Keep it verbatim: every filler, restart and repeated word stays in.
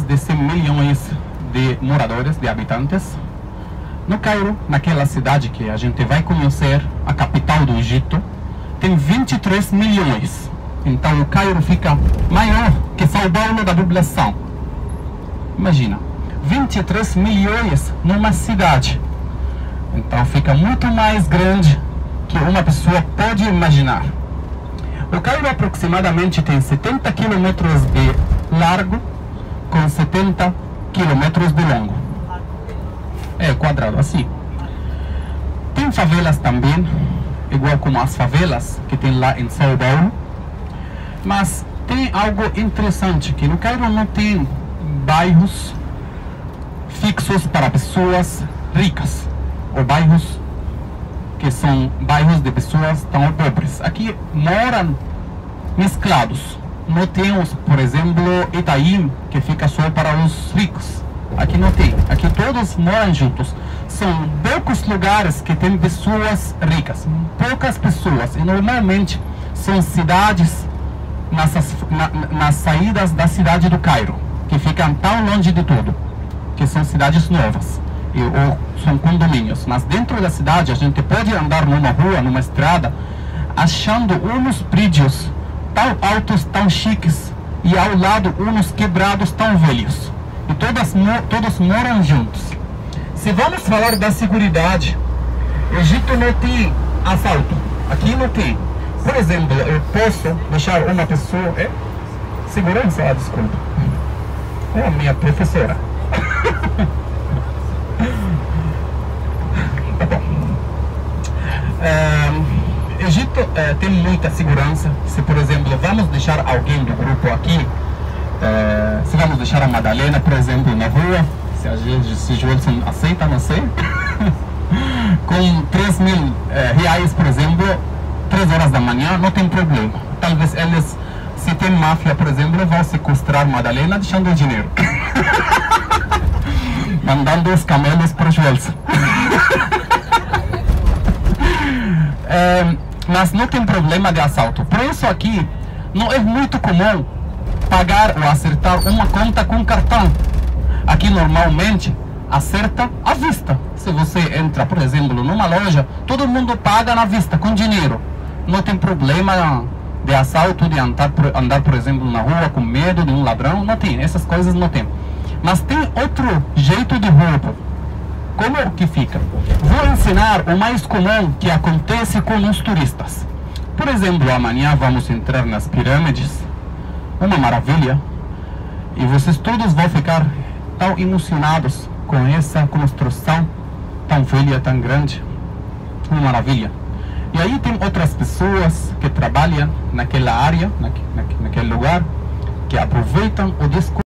de cem milhões de moradores, de habitantes. No Cairo, naquela cidade que a gente vai conhecer, a capital do Egito, tem vinte e três milhões. Então o Cairo fica maior que São Paulo da população. Imagina, vinte e três milhões numa cidade. Então fica muito mais grande que uma pessoa pode imaginar. O Cairo aproximadamente tem setenta quilômetros de largo com setenta quilômetros de longo. É quadrado, assim. Tem favelas também, igual como as favelas que tem lá em São Paulo. Mas tem algo interessante, que no Cairo não tem bairros fixos para pessoas ricas, ou bairros que são bairros de pessoas tão pobres. Aqui moram mesclados. Não temos, por exemplo, Itaim, que fica só para os ricos. Aqui não tem. Aqui todos moram juntos. São poucos lugares que tem pessoas ricas. Poucas pessoas. E normalmente são cidades nas, na, nas saídas da cidade do Cairo, que ficam tão longe de tudo, que são cidades novas. E, ou são condomínios, mas dentro da cidade a gente pode andar numa rua, numa estrada, achando uns prédios tão altos, tão chiques, e ao lado uns quebrados tão velhos, e todas, todos moram juntos. Se vamos falar da segurança, o Egito não tem assalto, aqui não tem. Por exemplo, eu posso deixar uma pessoa... É? Segurança? Ah, desculpa. É a minha professora. É, Egito é, tem muita segurança. Se, por exemplo, vamos deixar alguém do grupo aqui, é, se vamos deixar a Madalena, por exemplo, na rua, se a gente, se Joelson aceita, não sei, com três mil é, reais, por exemplo, três horas da manhã, não tem problema. Talvez eles, se tem máfia, por exemplo, vão sequestrar Madalena deixando o dinheiro. Mandando os camelos para Joelson. É, mas não tem problema de assalto. Por isso aqui não é muito comum pagar ou acertar uma conta com cartão. Aqui normalmente acerta à vista. Se você entra, por exemplo, numa loja, todo mundo paga na vista, com dinheiro. Não tem problema de assalto, de andar, por, andar, por exemplo, na rua com medo de um ladrão. Não tem, essas coisas não tem. Mas tem outro jeito de roubo. Como que fica? Vou ensinar o mais comum que acontece com os turistas. Por exemplo, amanhã vamos entrar nas pirâmides, uma maravilha, e vocês todos vão ficar tão emocionados com essa construção tão velha, tão grande, uma maravilha. E aí tem outras pessoas que trabalham naquela área, naque, naque, naquele lugar, que aproveitam o desconto.